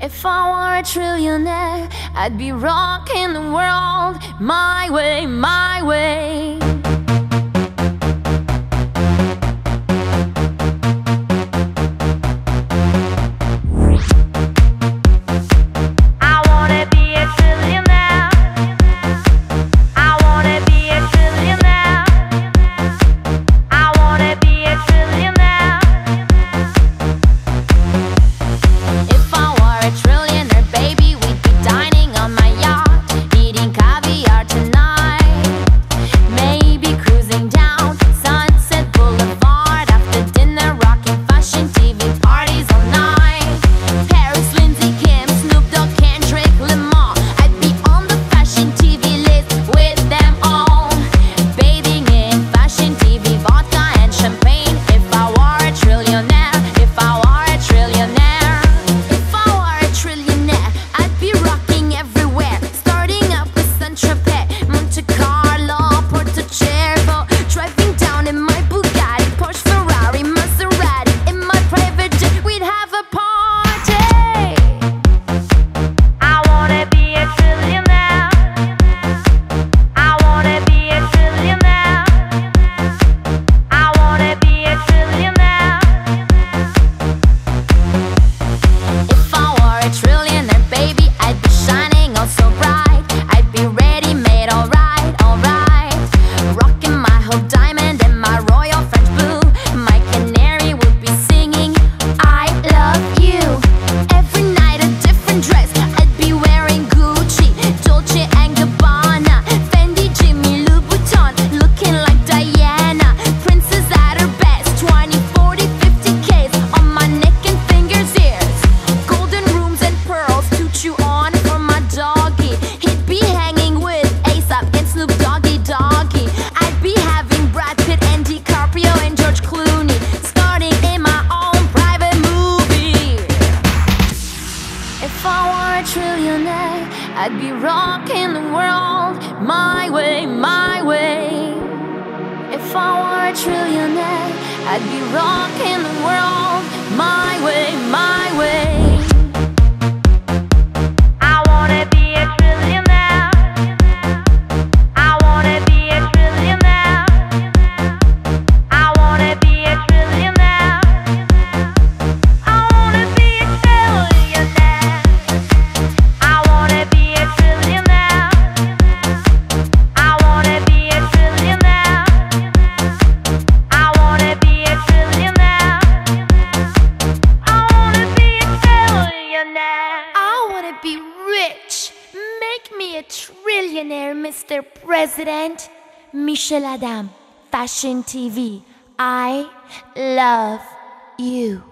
If I were a trillionaire, I'd be rocking the world my way, my way. I'd be rocking the world my way, my way. If I were a trillionaire, I'd be rocking the world my way, my way. Be rich, make me a trillionaire, Mr. President. Michel Adam, Fashion TV, I love you.